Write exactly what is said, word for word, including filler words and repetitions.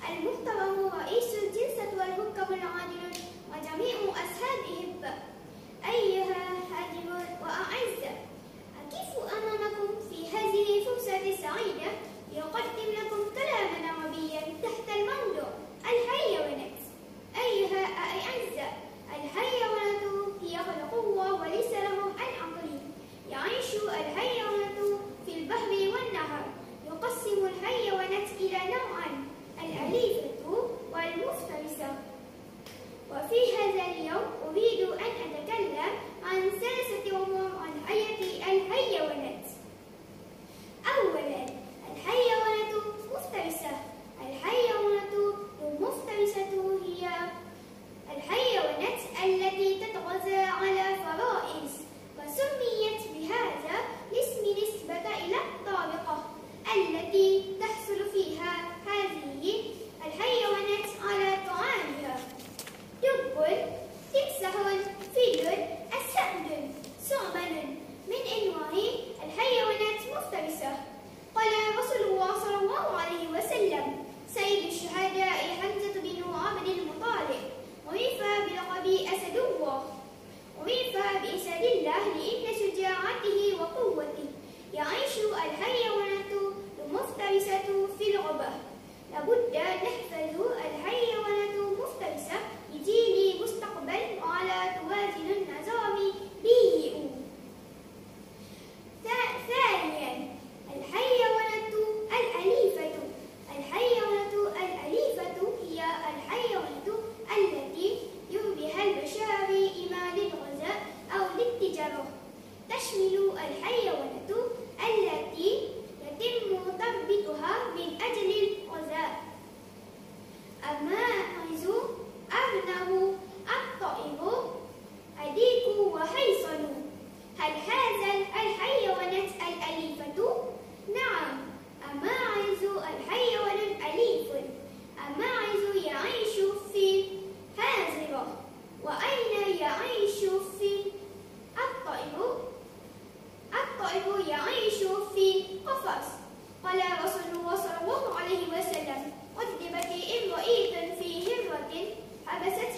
المحترم رئيس الجلسة والحكم العادل وجميع أصحابه، أيها الحاضرون وأعزة، أقف أمامكم في هذه الفرصة السعيدة لأقدم لكم كلاما عربيا تحت الموضوع الحيوانات. أيها الأعزة، الحيوانات هي القوة وليس لهم العقل. يعيش الحيوانات في البحر والنهر. يقسم الحيوانات إلى نوعين: الأليفة والمفترسة. وفي هذا اليوم أريد أن أتكلم عن ثلاثة أمور عن حياة الحيوانات. أولاً، الحيوانات المفترسة. الحيوانات المفترسة هي الحيوانات التي تتغذى على فرائس، وسميت بهذا الاسم نسبة إلى الطريقة التي تحصل فيها هذه الحيوانات على طعامها. دب، تمساح، فيل، أسد، ثعبان من أنواع الحيوانات المفترسة. قال رسول الله صلى الله عليه وسلم: سيد الشهداء حمزة بن عبد المطلب، عرف بلقب أسد الله، عرف بأسد الله لأن شجاعته وقوته. يعيش الحيوانات المفترسة في الغابة. لابد نحفظ الحيوانات المفترسة لجيل مستقبل وعلى توازن النظام بيئي. ثانيا، الحيوانات الأليفة. الحيوانات الأليفة هي الحيوانات التي يربيها البشر إما للغذاء أو للتجارة. تشمل الحيوانات التي يتم تربيتها من أجل الغذاء: الماعز، أرنب، الطائر، الديك وحصان. هل هذا الحيوانات الأليفة؟ نعم، الماعز الحيوان الأليف. الماعز يعيش في حظيرة. وأين يعيش في الطائر؟ الطائر يعيش في قفص. قال رسول الله صلى الله عليه وسلم: أدبت امرأة في هرة حبست